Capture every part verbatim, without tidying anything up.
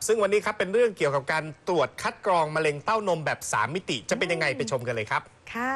ซึ่งวันนี้ครับเป็นเรื่องเกี่ยวกับการตรวจคัดกรองมะเร็งเต้านมแบบสามมิติจะเป็นยังไงไปชมกันเลยครับค่ะ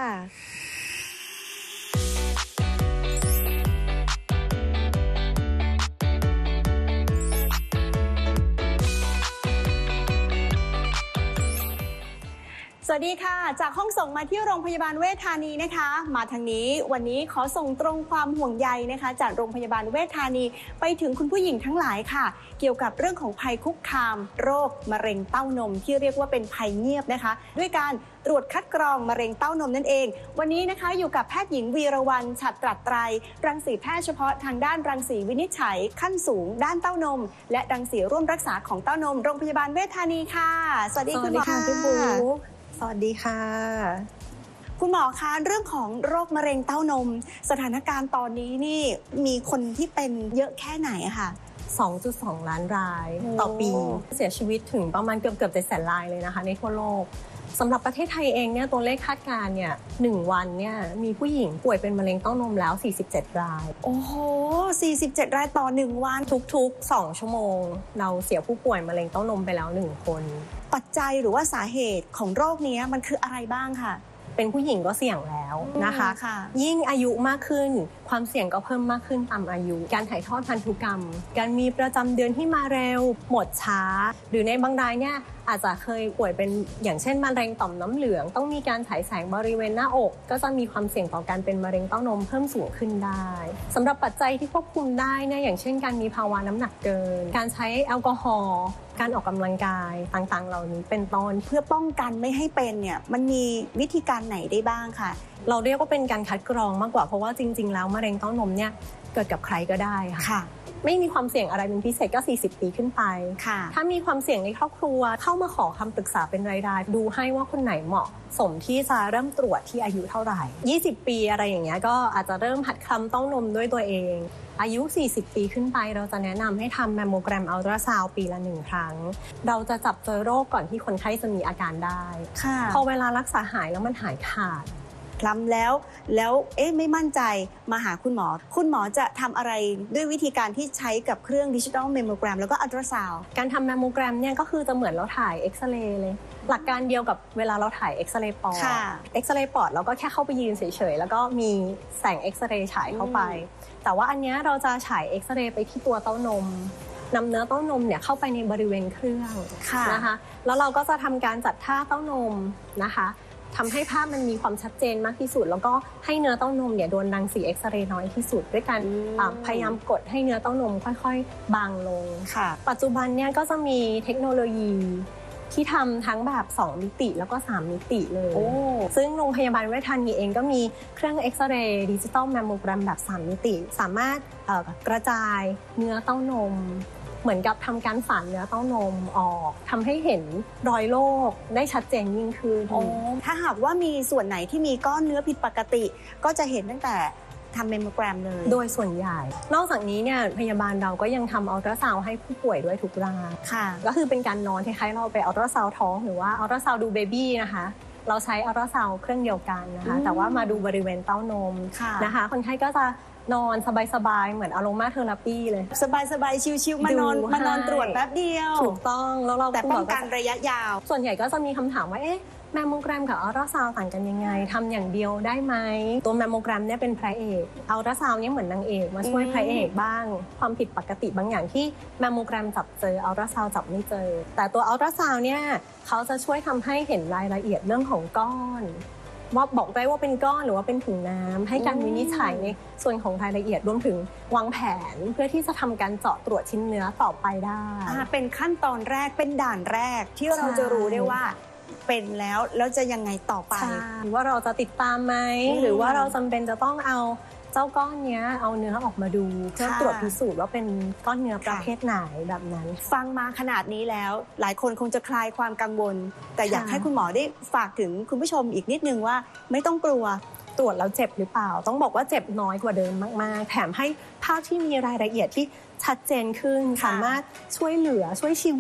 สวัสดีค่ะจากห้องส่งมาที่โรงพยาบาลเวชธานีนะคะมาทางนี้วันนี้ขอส่งตรงความห่วงใยนะคะจากโรงพยาบาลเวชธานีไปถึงคุณผู้หญิงทั้งหลายค่ะเกี่ยวกับเรื่องของภัยคุกคามโรคมะเร็งเต้านมที่เรียกว่าเป็นภัยเงียบนะคะด้วยการตรวจคัดกรองมะเร็งเต้านมนั่นเองวันนี้นะคะอยู่กับแพทย์หญิงวีรวรรณฉัตรตรัสไตรรังสีแพทย์เฉพาะทางด้านรังสีวินิจฉัยขั้นสูงด้านเต้านมและรังสีร่วมรักษาของเต้านมโรงพยาบาลเวชธานีค่ะสวัสดีคุณหมอค่ะพี่บูสวัสดีค่ะคุณหมอคะเรื่องของโรคมะเร็งเต้านมสถานการณ์ตอนนี้นี่มีคนที่เป็นเยอะแค่ไหนอะค่ะสองจุดสอง ล้านรายต่อปีเสียชีวิตถึงประมาณเกือบเกือบเจ็ดแสนรายเลยนะคะในทั่วโลกสำหรับประเทศไทยเองเนี่ยตัวเลขคาดการณ์เนี่ยหนึ่งวันเนี่ยมีผู้หญิงป่วยเป็นมะเร็งเต้านมแล้วสี่สิบเจ็ดรายโอ้โหสี่สิบเจ็ดรายต่อหนึ่งวันทุกๆสองชั่วโมงเราเสียผู้ป่วยมะเร็งเต้านมไปแล้วหนึ่งคนปัจจัยหรือว่าสาเหตุของโรคนี้มันคืออะไรบ้างค่ะเป็นผู้หญิงก็เสี่ยงแล้วนะคะยิ่งอายุมากขึ้นความเสี่ยงก็เพิ่มมากขึ้นตามอายุการถ่ายทอดพันธุกรรมการมีประจำเดือนที่มาเร็วหมดช้าหรือในบางรายเนี่ยอาจจะเคยป่วยเป็นอย่างเช่นมะเร็งต่อมน้ำเหลืองต้องมีการฉายแสงบริเวณหน้าอกก็จะมีความเสี่ยงต่อการเป็นมะเร็งเต้านมเพิ่มสูงขึ้นได้สำหรับปัจจัยที่ควบคุมได้เนี่ยอย่างเช่นการมีภาวะน้ำหนักเกินการใช้แอลกอฮอล์การออกกำลังกายต่างๆเหล่านี้เป็นต้นเพื่อป้องกันไม่ให้เป็นเนี่ยมันมีวิธีการไหนได้บ้างค่ะเราเรียกว่าเป็นการคัดกรองมากกว่าเพราะว่าจริงๆแล้วมะเร็งเต้านมเนี่ยเกิดกับใครก็ได้ค่ะไม่มีความเสี่ยงอะไรเป็นพิเศษก็สี่สิบปีขึ้นไปถ้ามีความเสี่ยงในครอบครัวเข้ามาขอคำปรึกษาเป็นรายๆดูให้ว่าคนไหนเหมาะสมที่จะเริ่มตรวจที่อายุเท่าไหร่ยี่สิบปีอะไรอย่างเงี้ยก็อาจจะเริ่มหัดคลำเต้านมด้วยตัวเองอายุสี่สิบปีขึ้นไปเราจะแนะนำให้ทำแมมโมแกรมอัลตราซาวด์ปีละหนึ่งครั้งเราจะจับเจอโรคก่อนที่คนไข้จะมีอาการได้พอเวลารักษาหายแล้วมันหายขาดคลำแล้วแล้วเอ๊ะไม่มั่นใจมาหาคุณหมอคุณหมอจะทำอะไรด้วยวิธีการที่ใช้กับเครื่องดิจิทัลแมมโมแกรมแล้วก็อัลตราซาวด์การทำแมมโมแกรมเนี่ยก็คือจะเหมือนเราถ่ายเอ็กซเรย์เลยหลักการเดียวกับเวลาเราถ่ายเอ็กซเรย์ปอดเอ็กซเรย์ปอดเราก็แค่เข้าไปยืนเฉยๆแล้วก็มีแสงเอ็กซเรย์ฉายเข้าไปแต่ว่าอันนี้เราจะฉายเอ็กซเรย์ไปที่ตัวเต้านมนำเนื้อเต้านมเนี่ยเข้าไปในบริเวณเครื่องนะคะแล้วเราก็จะทำการจัดท่าเต้านมนะคะทำให้ภาพมันมีความชัดเจนมากที่สุดแล้วก็ให้เนื้อเต้านมเนี่ยโดนรังสีเอ็กซเรย์น้อยที่สุดด้วยการพยายามกดให้เนื้อเต้านมค่อยๆบางลงปัจจุบันเนี่ยก็จะมีเทคโนโลยีที่ทำทั้งแบบสองมิติแล้วก็สามมิติเลยซึ่งโรงพยาบาลเวชธานีเองก็มีเครื่องเอ็กซเรย์ดิจิตอลแมมโมแกรมแบบสามมิติสามารถกระจายเนื้อเต้านมเหมือนกับทำการฝานเนื้อเต้านมออกทำให้เห็นรอยโรคได้ชัดเจนยิ่งขึ้นถ้าหากว่ามีส่วนไหนที่มีก้อนเนื้อผิดปกติก็จะเห็นตั้งแต่ทำแมมโมแกรมเลยโดยส่วนใหญ่นอกจากนี้เนี่ยพยาบาลเราก็ยังทำอัลตราซาวด์ให้ผู้ป่วยด้วยทุกรายก็คือเป็นการนอนคล้ายๆเราไปอัลตราซาวด์ท้องหรือว่าอัลตราซาวด์ดูเบบี้นะคะเราใช้อัลตราซาวด์เครื่องเดียวกันนะคะแต่ว่ามาดูบริเวณเต้านมนะคะคนไข้ก็จะนอนสบายๆเหมือนอโรมาเทอราปีเลยสบายๆชิวๆมานอนมานอนตรวจแป๊บเดียวถูกต้องแล้วเราแต่ป้องกันระยะยาวส่วนใหญ่ก็จะมีคำถามว่าเอ๊ะแมมโมแกรมกับอัลตราซาวด์ต่างกันยังไงทำอย่างเดียวได้ไหมตัวแมมโมแกรมเนี่ยเป็นพระเอกอัลตราซาวด์เนี่ยเหมือนนางเอกมาช่วยพระเอกบ้างความผิดปกติบางอย่างที่แมมโมแกรมจับเจออัลตราซาวด์จับไม่เจอแต่ตัวอัลตราซาวด์เนี่ยเขาจะช่วยทำให้เห็นรายละเอียดเรื่องของก้อนว่าบอกได้ว่าเป็นก้อนหรือว่าเป็นถุงน้ำให้การวินิจฉัยในส่วนของรายละเอียดรวมถึงวางแผนเพื่อที่จะทำการเจาะตรวจชิ้นเนื้อต่อไปได้เป็นขั้นตอนแรกเป็นด่านแรกที่เราจะรู้ได้ว่าเป็นแล้วแล้วจะยังไงต่อไปว่าเราจะติดตามไหมหรือว่าเราจำเป็นจะต้องเอาเจ้าก้อนเนี้ยเอาเนื้อออกมาดูเพื่อตรวจพิสูจน์ว่าเป็นก้อนเนื้อประเภทไหนแบบนั้นฟังมาขนาดนี้แล้วหลายคนคงจะคลายความกังวลแต่อยากให้คุณหมอได้ฝากถึงคุณผู้ชมอีกนิดนึงว่าไม่ต้องกลัวตรวจแล้วเจ็บหรือเปล่าต้องบอกว่าเจ็บน้อยกว่าเดิมมากๆแถมให้ภาพที่มีรายละเอียดที่ชัดเจนขึ้นสามารถช่วยเหลือช่วยชีวิตค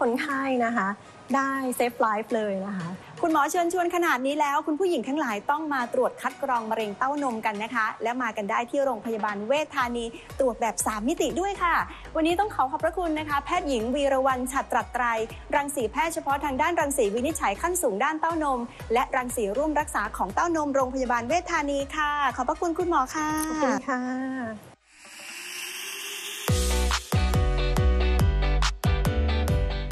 คนไข้นะคะได้เซฟไลฟ์เลยนะคะคุณหมอเชิญชวนขนาดนี้แล้วคุณผู้หญิงทั้งหลายต้องมาตรวจคัดกรองมะเร็งเต้านมกันนะคะและมากันได้ที่โรงพยาบาลเวชธานีตรวจแบบสามมิติด้วยค่ะวันนี้ต้องขอขอบพระคุณนะคะแพทย์หญิงวีรวรรณฉัตรตรัสไตรรังสีแพทย์เฉพาะทางด้านรังสีวินิจฉัยขั้นสูงด้านเต้านมและรังสีร่วมรักษาของเต้านมโรงพยาบาลเวชธานีค่ะขอบพระคุณคุณหมอค่ะขอบคุณค่ะ